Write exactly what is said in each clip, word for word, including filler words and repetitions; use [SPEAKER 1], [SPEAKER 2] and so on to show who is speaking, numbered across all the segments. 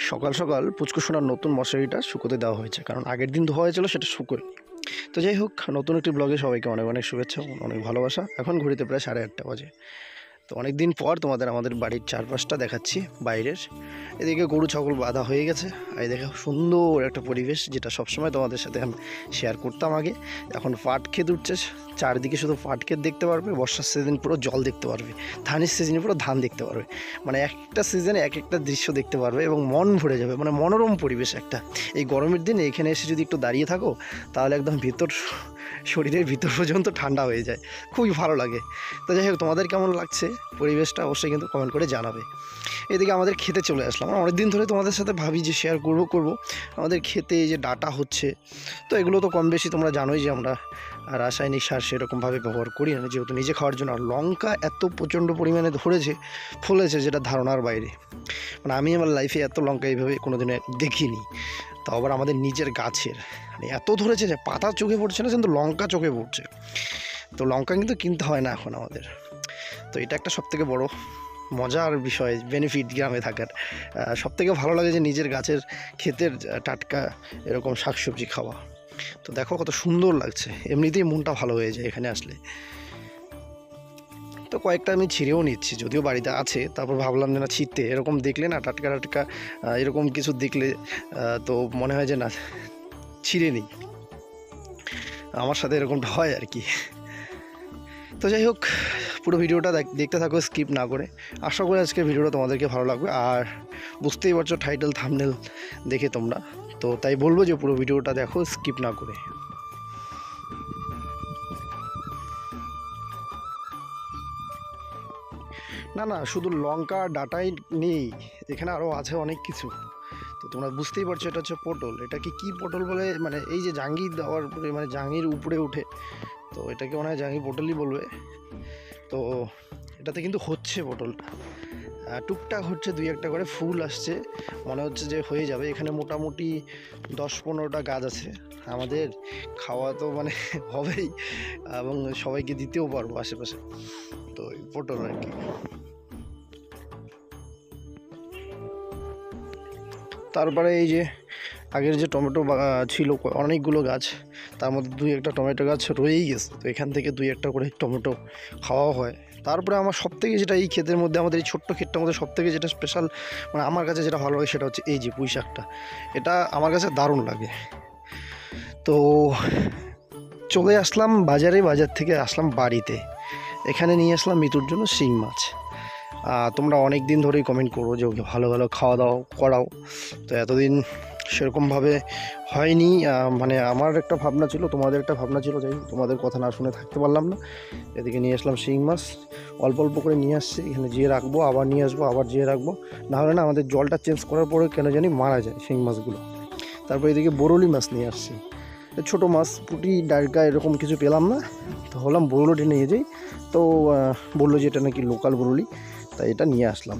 [SPEAKER 1] সকাল সকাল পুচকুসোনার নতুন মশারিটা শুকোতে দেওয়া হয়েছে, কারণ আগের দিন ধোয়া হয়েছিল সেটা শুকোয়। তো যাই হোক, নতুন একটি ব্লগে সবাইকে অনেক অনেক শুভেচ্ছা, অনেক ভালোবাসা। এখন ঘড়িতে প্রায় সাড়ে আটটা বাজে। তো অনেক দিন পর তোমাদের আমাদের বাড়ির চারপাশটা দেখাচ্ছি বাইরের। এদিকে গরু ছাগল বাঁধা হয়ে গেছে, আর দেখো সুন্দর একটা পরিবেশ, যেটা সবসময় তোমাদের সাথে আমি শেয়ার করতাম আগে। এখন পাট ক্ষেত উঠছে, চারদিকে শুধু পাট ক্ষেত দেখতে পারবে। বর্ষার সিজন পুরো জল দেখতে পারবে, ধানের সিজনে পুরো ধান দেখতে পারবে। মানে একটা সিজনে এক একটা দৃশ্য দেখতে পারবে এবং মন ভরে যাবে। মানে মনোরম পরিবেশ একটা। এই গরমের দিনে এখানে এসে যদি একটু দাঁড়িয়ে থাকো, তাহলে একদম ভিতর শরীরের ভিতর পর্যন্ত ঠান্ডা হয়ে যায়, খুবই ভালো লাগে। তো যাই হোক, তোমাদের কেমন লাগছে পরিবেশটা অবশ্যই কিন্তু কমেন্ট করে জানাবে। এদিকে আমাদের খেতে চলে আসলাম। অনেক দিন ধরে তোমাদের সাথে ভাবি যে শেয়ার করব করব আমাদের খেতে এই যে ডাটা হচ্ছে। তো এগুলো তো কম বেশি তোমরা জানোই যে আমরা রাসায়নিক সার সেরকমভাবে ব্যবহার করি না, যেহেতু নিজে খাওয়ার জন্য। আর লঙ্কা এত প্রচণ্ড পরিমাণে ধরেছে, ফলেছে, যেটা ধারণার বাইরে। মানে আমি আমার লাইফে এত লঙ্কা এইভাবে কোনোদিন দেখিনি। তো আবার আমাদের নিজের গাছের মানে এত ধরেছে যে পাতা চোখে পড়ছে না, কিন্তু লঙ্কা চোখে পড়ছে। তো লঙ্কা কিন্তু কিনতে হয় না এখন আমাদের। তো এটা একটা সবথেকে বড় মজার বিষয়, বেনিফিট গ্রামে থাকার। সবথেকে ভালো লাগে যে নিজের গাছের ক্ষেতের টাটকা এরকম শাকসবজি খাওয়া। তো দেখো কত সুন্দর লাগছে, এমনিতেই মনটা ভালো হয়ে যায় এখানে আসলে। তো কয়েকটা আমি ছিঁড়েও নিচ্ছি, যদিও বাড়িতে আছে। তারপর ভাবলাম যে না, ছিঁড়তে এরকম দেখলে না, টাটকা টাটকা এরকম কিছু দেখলে তো মনে হয় যে না, ছিঁড়ে নিই। আমার সাথে এরকমটা হয় আর কি। তো যাই হোক, পুরো ভিডিওটা দেখতে থাকো স্কিপ না করে। আশা করি আজকের ভিডিওটা তোমাদেরকে ভালো লাগবে। আর বুঝতেই পারছো টাইটেল থাম্বনেল দেখে তোমরা, তো তাই বলবো যে পুরো ভিডিওটা দেখো স্কিপ না করে। না না, শুধু লঙ্কা ডাটাই নেই, এখানে আরও আছে অনেক কিছু। তো তোমরা বুঝতেই পারছো এটা হচ্ছে পটল। এটাকে কি পটল বলে, মানে এই যে জাঙ্গি দেওয়ার পরে মানে জাঙ্গির উপরে উঠে, তো এটাকে মনে হয় জাঙ্গি পটলই বলবে। তো এটাতে কিন্তু হচ্ছে পটলটা, টুকটাক হচ্ছে, দুই একটা করে ফুল আসছে, মনে হচ্ছে যে হয়ে যাবে। এখানে মোটামুটি দশ পনেরোটা গাছ আছে। আমাদের খাওয়া তো মানে হবেই, এবং সবাইকে দিতেও পারবো আশেপাশে। তো পটল আর কি। তারপরে এই যে আগের যে টমেটো ছিল অনেকগুলো গাছ, তার মধ্যে দুই একটা টমেটো গাছ রয়েই গেছে। তো এখান থেকে দুই একটা করে টমেটো খাওয়াও হয়। তারপরে আমার সবথেকে যেটা এই ক্ষেতের মধ্যে, আমাদের এই ছোট্ট ক্ষেতটার মধ্যে সবথেকে যেটা স্পেশাল, মানে আমার কাছে যেটা ভালো লাগে, সেটা হচ্ছে এই যে পুঁই শাকটা। এটা আমার কাছে দারুণ লাগে। তো চলে আসলাম বাজারে, বাজার থেকে আসলাম বাড়িতে। এখানে নিয়ে আসলাম মিতুর জন্য শিং মাছ। তোমরা অনেক দিন ধরেই কমেন্ট করো যে ওকে ভালো ভালো খাওয়া দাওয়া করাও। তো এতদিন সেরকমভাবে হয়নি। মানে আমার একটা ভাবনা ছিল, তোমাদের একটা ভাবনা ছিল, যাই তোমাদের কথা না শুনে থাকতে পারলাম না। এদিকে নিয়ে আসলাম শিং মাছ, অল্প অল্প করে নিয়ে আসছি। এখানে জিয়ে রাখবো, আবার নিয়ে আসবো, আবার জিয়ে রাখবো। না হলে না আমাদের জলটা চেঞ্জ করার পরে কেন জানি মারা যায় শিং মাছগুলো। তারপর এদিকে বরলি মাছ নিয়ে আসছি, ছোটো মাছ, পুঁটি ডারকা এরকম কিছু পেলাম না। তো হলাম বরলি নিয়ে যাই। তো বললো যে এটা নাকি লোকাল বরলি, তাই এটা নিয়ে আসলাম।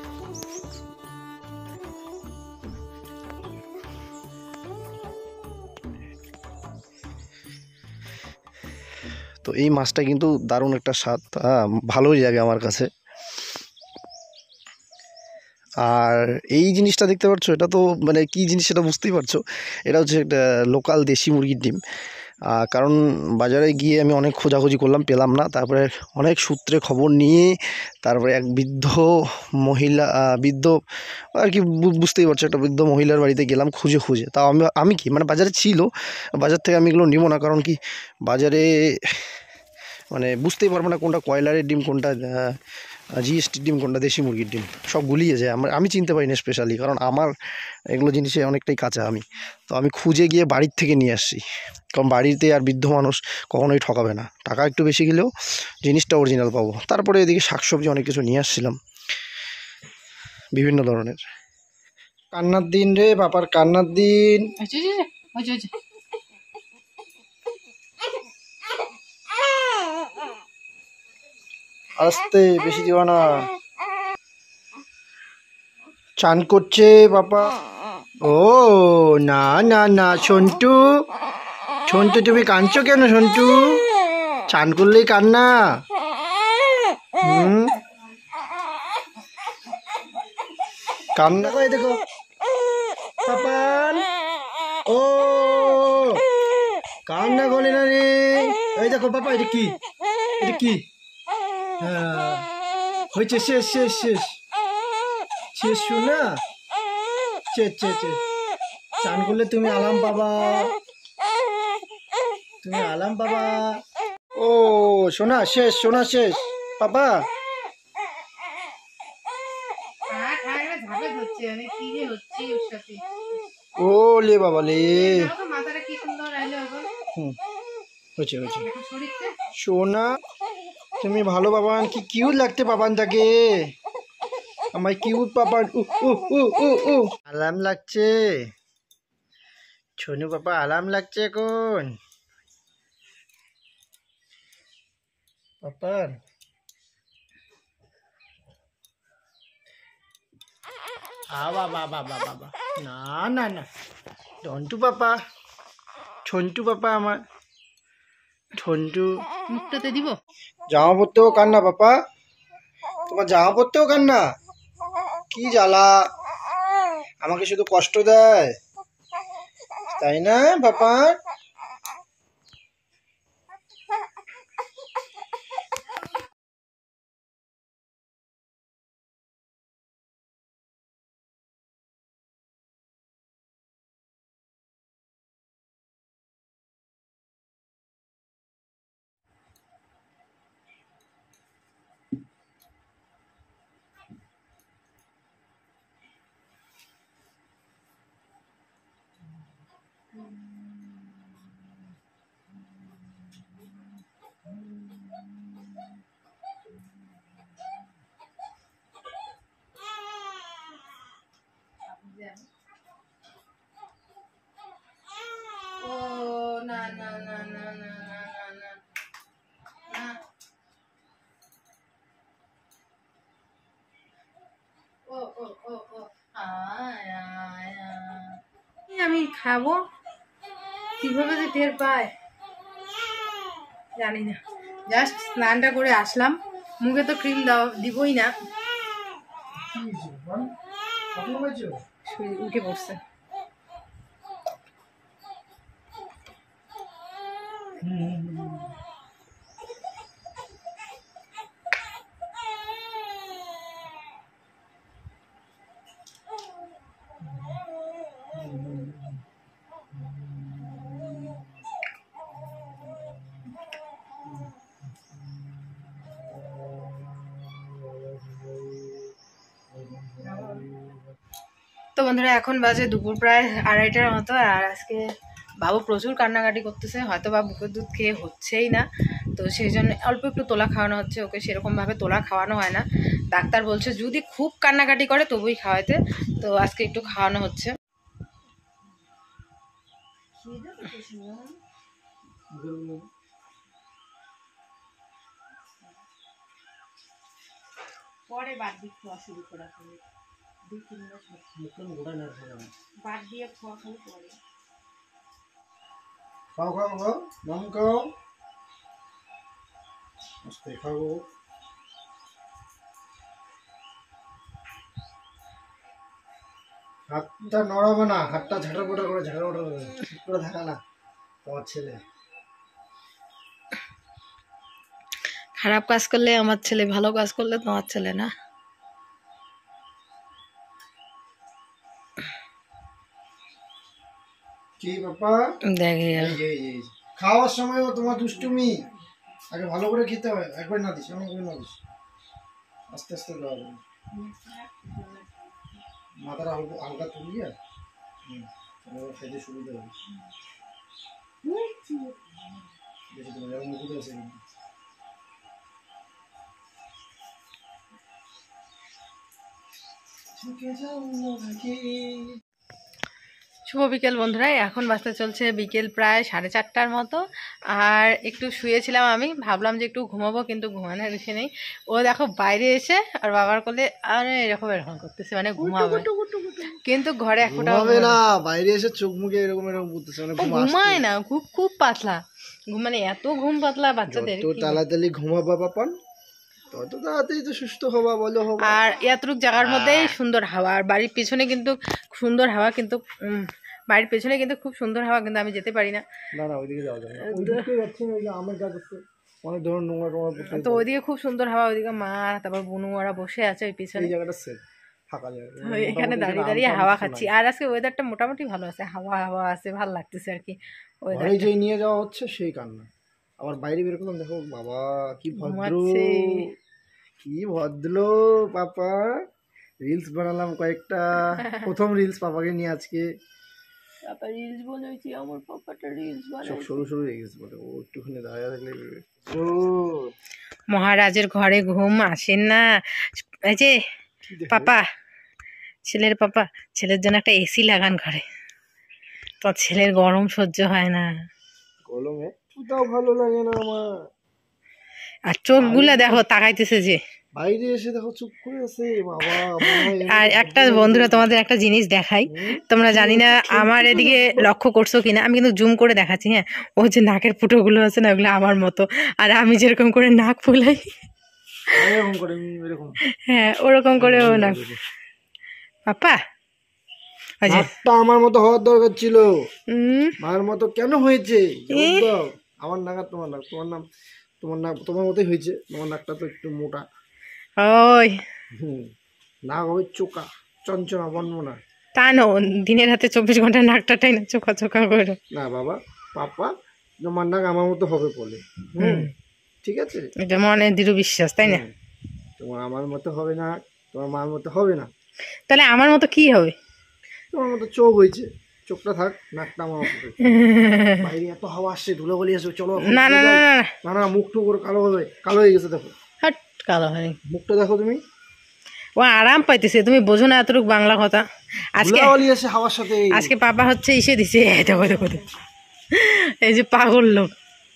[SPEAKER 1] তো এই মাছটা কিন্তু দারুণ একটা স্বাদ, ভালোই লাগে আমার কাছে। আর এই জিনিসটা দেখতে পাচ্ছ, এটা তো মানে কি জিনিস সেটা বুঝতেই পারছো। এটা হচ্ছে একটা লোকাল দেশি মুরগির ডিম। কারণ বাজারে গিয়ে আমি অনেক খোঁজাখুঁজি করলাম, পেলাম না। তারপরে অনেক সূত্রে খবর নিয়ে তারপরে এক বৃদ্ধ মহিলা, বৃদ্ধ আর কি বুঝতেই পারছো, একটা বৃদ্ধ মহিলার বাড়িতে গেলাম খুঁজে খুঁজে। তাও আমি আমি কি মানে বাজারে ছিল, বাজার থেকে আমি এগুলো নিব না। কারণ কি, বাজারে মানে বুঝতেই পারবো না কোনটা কয়লারের ডিম, কোনটা জিএসটির ডিম, কোনটা দেশি মুরগির ডিম, সব গুলিয়ে যায়। আমার আমি চিনতে পারি না স্পেশালি, কারণ আমার এগুলো জিনিসে অনেকটাই কাঁচা আমি। তো আমি খুঁজে গিয়ে বাড়ির থেকে নিয়ে আসছি, কারণ বাড়িতে আর বৃদ্ধ মানুষ কখনোই ঠকাবে না, টাকা একটু বেশি গেলেও জিনিসটা অরিজিনাল পাবো। তারপরে এদিকে শাকসবজি অনেক কিছু নিয়ে আসছিলাম বিভিন্ন ধরনের। কান্নার দিন রে বাবার, কান্নার দিন। আস্তে, বেশি দিও না। চান করছে বাবা। ও না না না, সন্টু সন্টু তুমি কাঁদছো কেন? সন্টু চান করলেই কান্না। হুম, কান্না করে দেখো। দেখো বাবা, এটা কি, এটা কি? হ্যাঁ হয়েছে, শেষ শেষ শেষ শেষ শোনা, শেষ শেষ শেষ। চান করলে তুমি আলাম বাবা, তুমি আলাম বাবা। ও সোনা শেষ, সোনা শেষ বাবা। ও লে বাবা লে, হুম হয়েছে হয়েছে। সোনা তুমি ভালো বাবান, কি কিউট লাগতে বাবানটাকে, আমার কিউট বাবান। উ উ উ উ উ আরাম লাগছে ছোনু বাবা, আরাম লাগছে এখন পাপার। বাবা বাবা বাবা, না না না, ঝন্টু পাপা, ছন্টু পাপা আমার, ছন্টু। মুখটাতে দিব, জামা পরতেও কান্না পাপা, তোমার জামা পরতেও কান্না, কি জ্বালা, আমাকে শুধু কষ্ট দেয় তাই না পাপা? ও না না না না না না না না, ও ও ও ও আয় আয় আয়। আমি খাবো কিভাবে যে টের পায় জানি না। জাস্ট স্নানটা করে আসলাম, মুখে তো ক্রিম দাও দিবই না, উঠে পড়ছে। তো বন্ধুরা এখন বাজে দুপুর প্রায় আড়াইটার মতো, আর আজকে বাবু প্রচুর কান্নাকাটি করতেছে, হয়তো বা বুকের দুধ খেয়ে হচ্ছেই না, তো সেই জন্য অল্প একটু তোলা খাওয়ানো হচ্ছে ওকে। সেরকমভাবে তোলা খাওয়ানো হয় না, ডাক্তার বলছে যদি খুব কান্নাকাটি করে তবুই খাওয়াতে, তো আজকে একটু খাওয়ানো হচ্ছে। পরে বাদ দিয়ে খাওয়া শুরু করা হবে, দুই তিন মাস বাদ দিয়ে খাওয়া খালি পরে। খাও খাও খাও নাম খাও, আস্তে খাও, হাতটা নড়াবে না, হাতটা ঝাঁটাপোটা করে ঝাঁটাপোটা করে থাকা না তোমার ছেলে। খারাপ কাজ করলে আমার ছেলে, ভালো কাজ করলে তোমার ছেলে না। কি বাবা দেখে খাওয়ার সময় তোমার দুষ্টুমি, আগে ভালো করে খেতে হয়, একবার না দিস অনেক না দিস, আস্তে আস্তে দেওয়া হবে, মাথাটা হালকা হালকা তুলিয়ে খেতে সুবিধা হবে। বেশি তোমার যেমন মুখে আছে কিন্তু শুভ বিকেল বন্ধুরা, এখন বাজতে চলছে বিকেল প্রায় সাড়ে চারটার মতো, আর একটু শুয়েছিলাম আমি, ভাবলাম যে একটু ঘুমাবো, কিন্তু ঘুমানোর ইচ্ছে নেই। ও দেখো বাইরে এসে আর বাবার কোলে আরে এরকম এরকম করতেছে, মানে ঘুমাবে, কিন্তু ঘরে এক ফোঁটা হবে না, বাইরে এসে চোখ মুখে এরকম এরকম করতেছে, মানে ঘুমায় না, খুব খুব পাতলা ঘুম, মানে এত ঘুম পাতলা বাচ্চাদের। তো তাড়াতাড়ি ঘুমাবা পাপান, তত তাড়াতাড়ি তো সুস্থ হবা বলো হবা। আর এতটুক জায়গার মধ্যেই সুন্দর হাওয়া, আর বাড়ির পিছনে কিন্তু সুন্দর হাওয়া, কিন্তু
[SPEAKER 2] বাড়ির পেছনে কিন্তু খুব সুন্দর হাওয়া, কিন্তু আমি যেতে পারি না।
[SPEAKER 1] না না ওইদিকে যাওয়া যাবে না, ওইদিকে যাচ্ছি না, ওই যে আমের গাছ আছে, অনেক ধরনের নোংরা টোংরা পড়তে।
[SPEAKER 2] তো ওইদিকে খুব সুন্দর হাওয়া, ওইদিকে মা তারপর বুনু ওরা বসে আছে ওই পিছনে।
[SPEAKER 1] এই জায়গাটা সেফ, ফাঁকা জায়গা,
[SPEAKER 2] এখানে দাঁড়িয়ে দাঁড়িয়ে হাওয়া খাচ্ছি। আর আজকে ওয়েদারটা মোটামুটি ভালো আছে, হাওয়া হাওয়া আছে, ভালো লাগতেছে আর কি।
[SPEAKER 1] ঘরে যে নিয়ে যাওয়া হচ্ছে সেই কান্না, আবার বাইরে বের করলাম, দেখো বাবা কি ভদ্র, কি ভদ্র পাপা। রিলস বানালাম কয়েকটা, প্রথম রিলস পাপাকে নিয়ে আজকে।
[SPEAKER 2] পাপা রিলস বানাইছি, আমার পাপাটা রিলস বানাইছে,
[SPEAKER 1] সব সরু সরু রিলস বলে, ও একটুখানি দাঁড়িয়ে থাকলে। ও
[SPEAKER 2] মহারাজের ঘরে ঘুম আসেন না। এই যে পাপা, ছেলের পাপা, ছেলের জন্য একটা এসি লাগান ঘরে, তো ছেলের গরম সহ্য হয় না,
[SPEAKER 1] গরমে কোথাও ভালো লাগে না আমার।
[SPEAKER 2] আর চোখগুলা দেখো তাকাইতেছে যে
[SPEAKER 1] বাইরে এসে দেখো চুপ করে আছে বাবা।
[SPEAKER 2] আর একটা বন্ধুরা তোমাদের একটা জিনিস দেখাই, তোমরা জানি না আমার এদিকে লক্ষ্য করছো কিনা, আমি কিন্তু জুম করে দেখাচ্ছি। হ্যাঁ, ও যে নাকের ফুটোগুলো আছে না, ওগুলো আমার মতো, আর আমি যেরকম করে নাক ফুলাই, হ্যাঁ ওরকম করে ও নাক। পাপা
[SPEAKER 1] আমার মতো হওয়ার দরকার ছিল, মার মতো কেন হয়েছে? আমার নাক আর তোমার নাক, তোমার নাম তোমার নাক তোমার মতোই হয়েছে, তোমার নাকটা তো একটু মোটা।
[SPEAKER 2] ওই
[SPEAKER 1] হুম, নাক হবে চোকা চঞ্চনা বনমনা।
[SPEAKER 2] তা না, দিনের হাতে চব্বিশ ঘন্টা নাকটা টাই না চোখা চোখা করে।
[SPEAKER 1] না বাবা, পাপা তোমার নাক আমার মতো হবে বলে। হুম, ঠিক আছে,
[SPEAKER 2] এটা মনে দৃঢ় বিশ্বাস, তাই না?
[SPEAKER 1] তোমার আমার মতো হবে না, তোমার মার মতো হবে না।
[SPEAKER 2] তাহলে আমার মতো কি হবে?
[SPEAKER 1] তোমার মতো চোখ হয়েছে, চোখটা থাক, নাকটা আমার মতো। বাইরে এত হাওয়া আসছে, ধুলোবালি আসবে, চলো।
[SPEAKER 2] না না না
[SPEAKER 1] না না, মুখ টুক করে কালো হবে, কালো হয়ে গেছে দেখো।
[SPEAKER 2] হাট, কালো হয়
[SPEAKER 1] মুখটা দেখো তুমি।
[SPEAKER 2] ও আরাম পাইতেছে, তুমি বোঝো না এতটুকু বাংলা কথা। আজকে
[SPEAKER 1] হাওয়ার সাথে
[SPEAKER 2] আজকে পাপা হচ্ছে ইসে দিছে, দেখো দেখো এই যে পাগল লোক।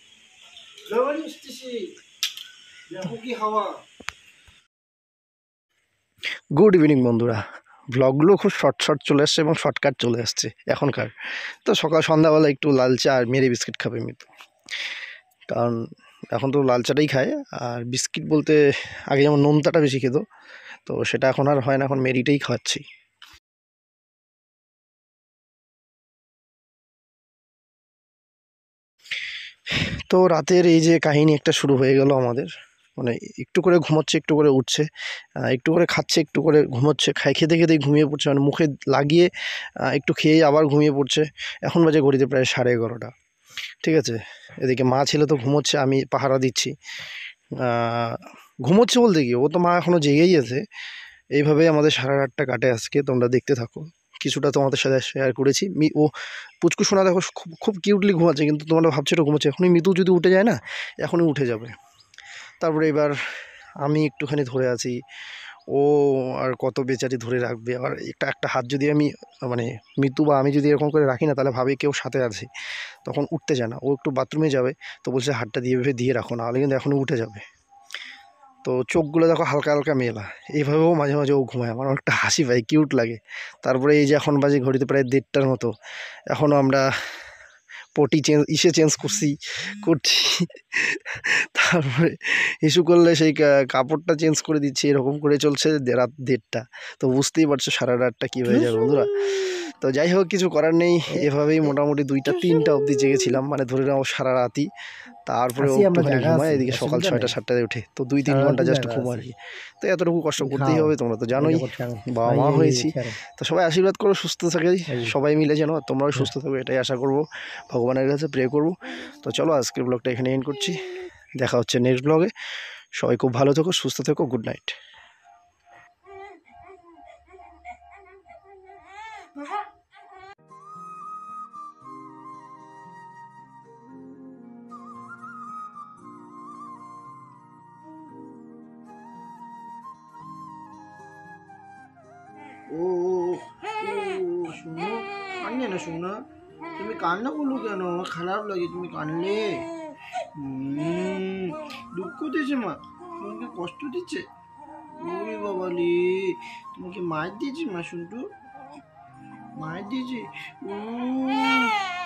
[SPEAKER 1] গুড ইভিনিং বন্ধুরা, ব্লগগুলো খুব শর্ট শর্ট চলে আসছে এবং শর্টকাট চলে আসছে এখনকার। তো সকাল সন্ধ্যাবেলা একটু লাল চা আর মেরি বিস্কিট খাবে মিতু, কারণ এখন তো লাল চাটাই খায়। আর বিস্কিট বলতে আগে যেমন নোনতাটা বেশি খেত, তো সেটা এখন আর হয় না, এখন মেরিটাই খাওয়াচ্ছি। তো রাতের এই যে কাহিনী একটা শুরু হয়ে গেল আমাদের, মানে একটু করে ঘুমোচ্ছে, একটু করে উঠছে, একটু করে খাচ্ছে, একটু করে ঘুমোচ্ছে, খাই খেতে খেতেই ঘুমিয়ে পড়ছে, মানে মুখে লাগিয়ে একটু খেয়ে আবার ঘুমিয়ে পড়ছে। এখন বাজে ঘড়িতে প্রায় সাড়ে এগারোটা, ঠিক আছে। এদিকে মা ছেলে তো ঘুমোচ্ছে, আমি পাহারা দিচ্ছি। ঘুমোচ্ছে বলতে কি, ও তো মা এখনও জেগেই আছে। এইভাবে আমাদের সারা রাতটা কাটে আজকে, তোমরা দেখতে থাকো। কিছুটা তোমাদের সাথে শেয়ার করেছি। মি ও পুচকু শোনা দেখো খুব খুব কিউটলি ঘুমাচ্ছে, কিন্তু তোমরা ভাবছো এটা ঘুমাচ্ছে, এখনই মিতু যদি উঠে যায় না, এখনই উঠে যাবে। তারপরে এবার আমি একটুখানি ধরে আছি, ও আর কত বেচারি ধরে রাখবে। আর একটা একটা হাত যদি আমি মানে মিতু বা আমি যদি এরকম করে রাখি না, তাহলে ভাবে কেউ সাথে আছে, তখন উঠতে চায় না। ও একটু বাথরুমে যাবে, তো বলছে হাতটা দিয়ে ভেবে দিয়ে রাখো, না হলে কিন্তু এখনই উঠে যাবে। তো চোখগুলো দেখো হালকা হালকা মেলা, এইভাবেও মাঝে মাঝে ও ঘুমায়, আমার অনেকটা হাসি পায়, কিউট লাগে। তারপরে এই যে এখন বাজে ঘড়িতে প্রায় দেড়টার মতো, এখনও আমরা পটি চেঞ্জ ইসে চেঞ্জ করছি করছি তারপরে ইস্যু করলে সেই কাপড়টা চেঞ্জ করে দিচ্ছি, এরকম করে চলছে রাত দেড়টা। তো বুঝতেই পারছো সারা রাতটা কী হয়ে যায় বন্ধুরা। তো যাই হোক, কিছু করার নেই, এভাবেই মোটামুটি দুইটা তিনটা অবধি জেগেছিলাম, মানে ধরে নাও সারা রাতই। তারপরে একটুখানি ঘুমায়, এদিকে সকাল ছয়টা সাতটায় উঠে, তো দুই তিন ঘন্টা জাস্ট ঘুমো আর কি। তো এতটুকু কষ্ট করতেই হবে, তোমরা তো জানোই, বাবা মা হয়েছি। তো সবাই আশীর্বাদ করো সুস্থ থাকে সবাই মিলে, যেন তোমরাও সুস্থ থাকো, এটাই আশা করবো, ভগবানের কাছে প্রে করবো। তো চলো আজকের ব্লগটা এখানে এন্ড করছি, দেখা হচ্ছে নেক্সট ব্লগে। সবাই খুব ভালো থেকো, সুস্থ থেকো, গুড নাইট। ও শুনো, কান্নে না শোনা, তুমি কান্না করলো কেন? আমার খারাপ লাগে তুমি কানলে। দুঃখ দিয়েছে মা, তোমাকে কষ্ট দিচ্ছে? ওরে বাবালি, তোমাকে মার দিয়েছে মা? শুনটু মার দিয়েছে? ও